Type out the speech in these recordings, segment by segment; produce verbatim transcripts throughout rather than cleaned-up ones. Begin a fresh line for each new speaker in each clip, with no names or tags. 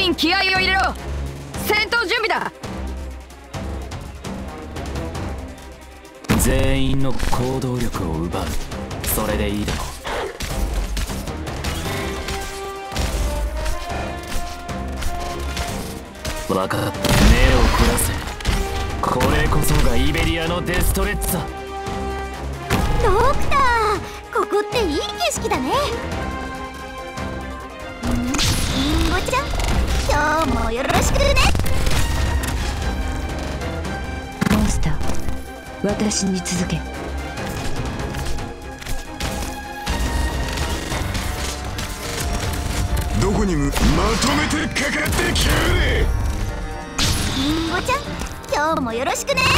員気合を入れろ。戦闘準備だ。
全員の行動力を奪う。それでいいだろう。分かった。目を凝らせ。これこそがイベリアのデストレッツだ。
ドクター、ここっていい景色だね。リンゴちゃん、今日もよろしくね。
モンスター、私に続け。
どこにむまとめてかかってきやがれ。
リンゴちゃん、今日もよろしくね。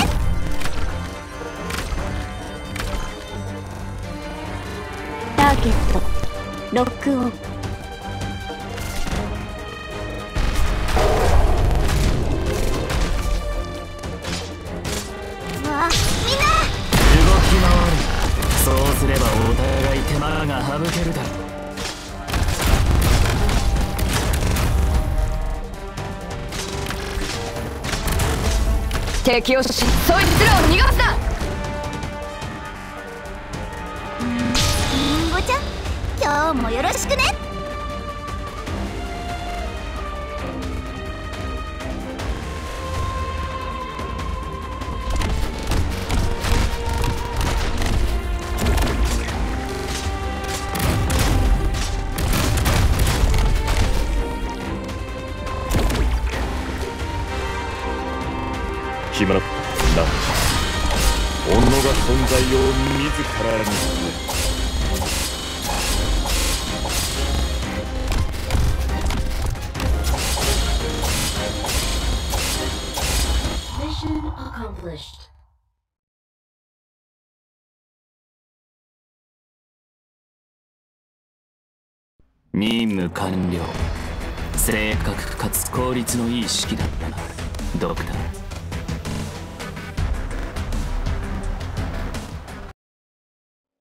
ターゲットロックオン。
わあ、みんな
動き回る。そうすればお互い手間が省けるだろう。
敵をし、そいつらを逃がすな。
リンゴちゃん、今日もよろしくね。
暇なな己が存在を自らにする。
Mission accomplished.
任務完了。正確かつ効率のいい式だったな、ドクター。